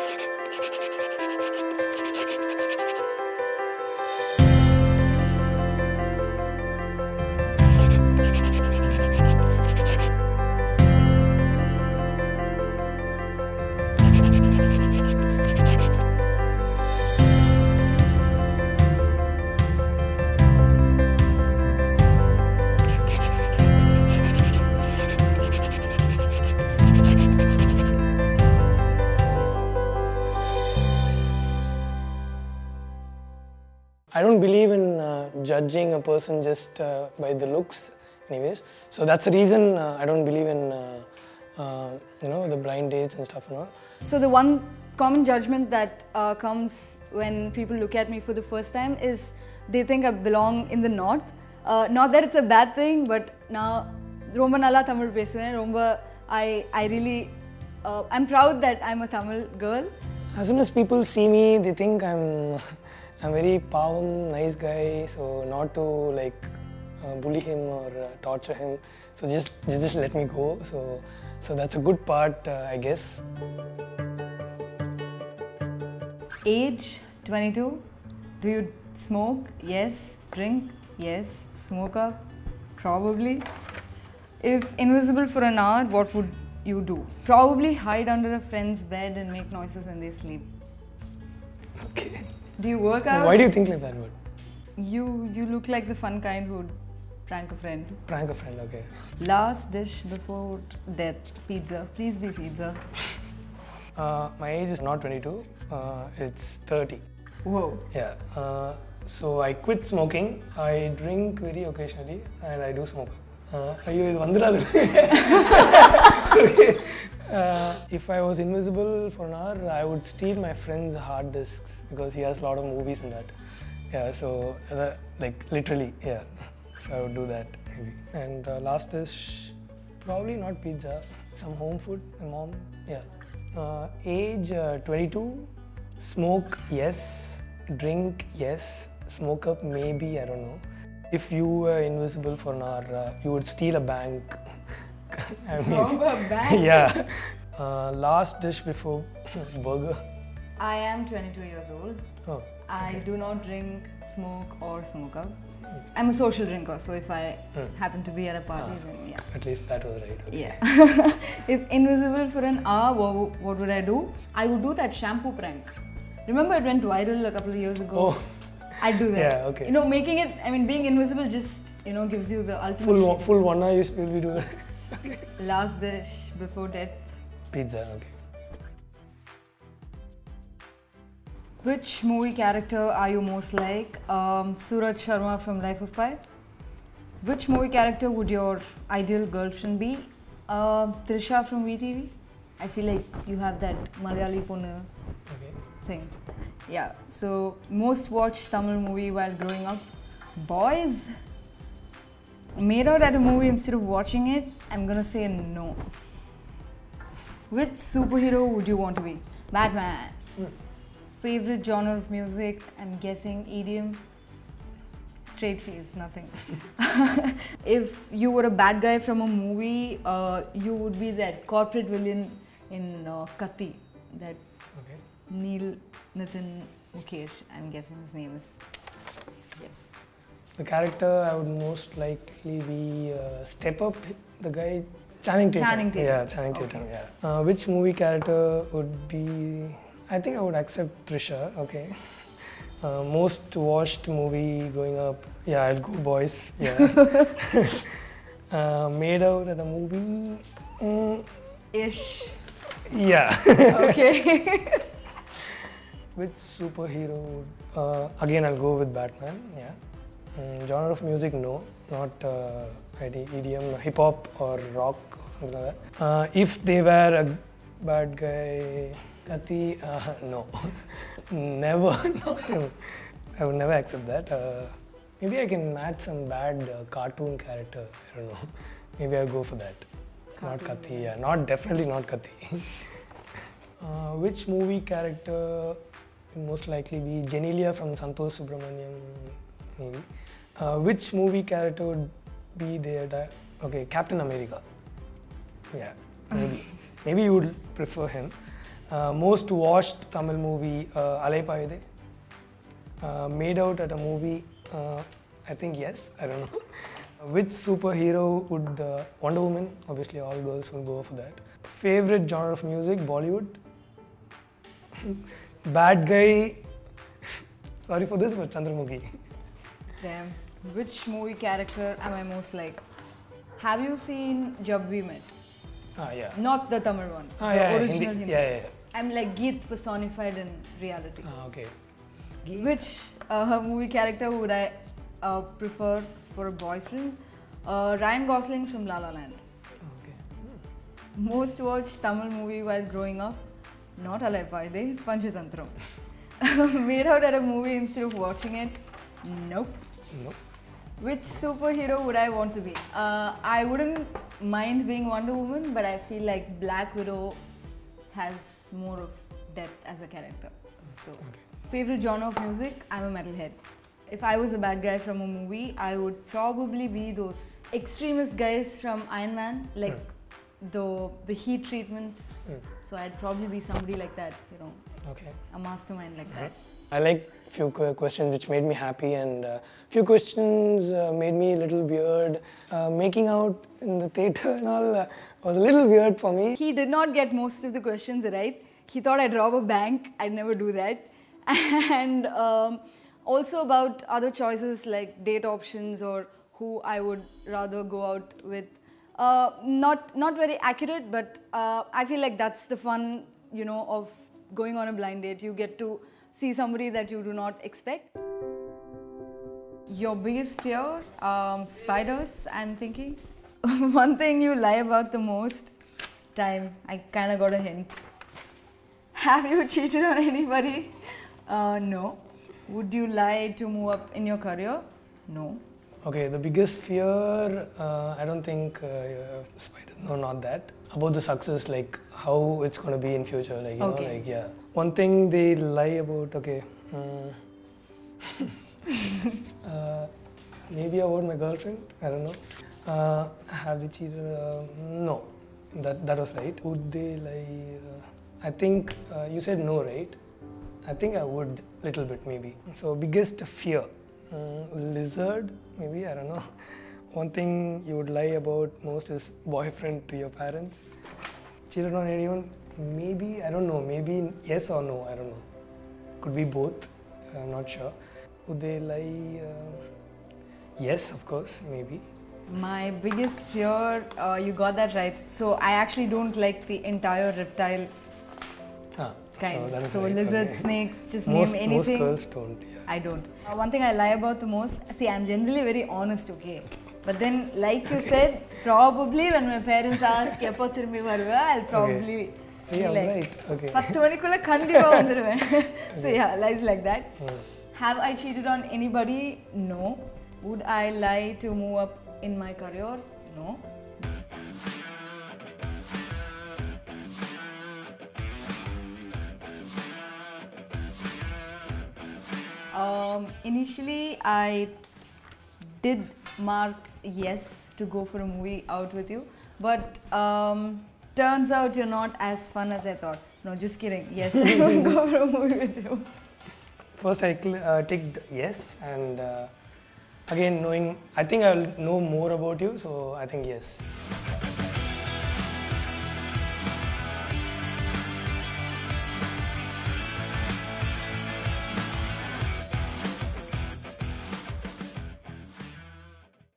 I don't believe in judging a person just by the looks, anyways. So that's the reason I don't believe in, the blind dates and stuff and all. So the one common judgment that comes when people look at me for the first time is they think I belong in the north. Not that it's a bad thing, but now Romba Nalla Tamil pesuven. Romba, I'm proud that I'm a Tamil girl. As soon as people see me, they think I'm very pavam, nice guy, so not to bully him or torture him. So just let me go. So that's a good part, I guess. Age 22. Do you smoke? Yes. Drink? Yes. Smoke up? Probably. If invisible for an hour, what would you do? Probably hide under a friend's bed and make noises when they sleep. Okay. Do you work out? Why do you think like that word? You look like the fun kind who'd prank a friend. Prank a friend, okay. Last dish before death. Pizza. Please be pizza. My age is not 22, it's 30. Whoa. Yeah. So I quit smoking. I drink very occasionally and I do smoke. If I was invisible for an hour, I would steal my friend's hard disks because he has a lot of movies in that. Yeah, so literally, yeah. So I would do that maybe. And last dish, probably not pizza, some home food, my mom, yeah. Age 22, smoke yes, drink yes, smoke up maybe, I don't know. If you were invisible for an hour, you would steal a bank. I mean, a bank? Yeah. Last dish before burger. I am 22 years old. Oh, okay. I do not drink, smoke or smoke up. I'm a social drinker, so if I happen to be at a party, then yeah. At least that was right. Okay. Yeah. If invisible for an hour, what would I do? I would do that shampoo prank. Remember it went viral a couple of years ago? Oh. I'd do that. Yeah, okay. Being invisible just, gives you the ultimate... Full 1 hour will we do that? Okay. Last dish before death? Pizza, okay. Which movie character are you most like? Suraj Sharma from Life of Pi. Which movie character would your ideal girlfriend be? Trisha from VTV. I feel like you have that Malayali Ponnu thing. Yeah, so most watched Tamil movie while growing up. Boys, made out at a movie instead of watching it, I'm gonna say no. Which superhero would you want to be? Batman. Favorite genre of music? I'm guessing EDM. Straight face, nothing. If you were a bad guy from a movie, you would be that corporate villain in Katti. That Neil Nitin Mukesh, I'm guessing his name is. Yes. The character I would most likely be Step Up, the guy Channing Tatum. Yeah, Channing Tatum, yeah. Which movie character would be... I think I would accept Trisha, okay. Most watched movie going up, yeah, I'll go Boys, yeah. Made out at a movie... Ish. Yeah. Okay. Which superhero? Again, I'll go with Batman, yeah. Genre of music, no. Not EDM, hip hop or rock or something like that. If they were a bad guy, Katti, no. Never, not him. I would never accept that. Maybe I can match some bad cartoon character, I don't know. Maybe I'll go for that. Not Katti, yeah. Definitely not Katti. Which movie character would most likely be Genelia from Santosh Subramaniam, maybe. Which movie character would be there? Okay, Captain America. Yeah, maybe. Maybe you would prefer him. Most watched Tamil movie, Alai Payude. Made out at a movie, I think yes, I don't know. Which superhero would, Wonder Woman, obviously all girls will go for that. Favorite genre of music, Bollywood. Bad guy, sorry for this, but Chandramukhi. Damn. Which movie character am I most like? Have you seen Jab We Met? Yeah. Not the Tamil one, the Yeah, original Hindi. Yeah. I'm like Geet personified in reality. Okay. Which movie character would I prefer for a boyfriend? Ryan Gosling from La La Land. Okay. Most watched Tamil movie while growing up? Not Alai Payude, Panchatantram. Made out at a movie instead of watching it? Nope. Nope. Which superhero would I want to be? I wouldn't mind being Wonder Woman, but I feel like Black Widow has more of depth as a character. So, favorite genre of music? I'm a metalhead. If I was a bad guy from a movie, I would probably be those extremist guys from Iron Man, like the heat treatment. So I'd probably be somebody like that, you know, a mastermind like that. I like few questions which made me happy, and few questions made me a little weird. Making out in the theatre and all was a little weird for me. He did not get most of the questions right. He thought I'd rob a bank. I'd never do that. And also about other choices like date options or who I would rather go out with. Not very accurate, but I feel like that's the fun, you know, of going on a blind date. You get to see somebody that you do not expect. Your biggest fear? Spiders, I'm thinking. One thing you lie about the most? Time. I kind of got a hint. Have you cheated on anybody? No. Would you lie to move up in your career? No. Okay, the biggest fear, I don't think, spider, no, not that. About the success, like how it's going to be in future, like, you know, like, yeah. One thing they lie about, okay, maybe about my girlfriend, I don't know. Have they cheated? No, that was right. Would they lie? I think you said no, right? I think I would, little bit maybe. So biggest fear, lizard, maybe, I don't know. One thing you would lie about most is boyfriend to your parents. Cheated on anyone? Maybe, I don't know, maybe yes or no, I don't know. Could be both, I'm not sure. Would they lie? Yes, of course, maybe. My biggest fear, you got that right. So I actually don't like the entire reptile kind. So right. Lizards, snakes, just name anything. Most girls don't, yeah. I don't. One thing I lie about the most, see, I'm generally very honest, okay? But then, like you said, probably when my parents ask, "Eppo thirumbi varuva," I'll probably See, I'm like, right. Okay. 10 manikulla kandipa vandiruven. So yeah, lies like that. Have I cheated on anybody? No. Would I lie to move up in my career? No. Initially, I did mark yes to go for a movie out with you, but turns out you're not as fun as I thought. No, just kidding. Yes, I won't go for a movie with you. First, I ticked yes, and again, knowing, I think I'll know more about you, so I think yes.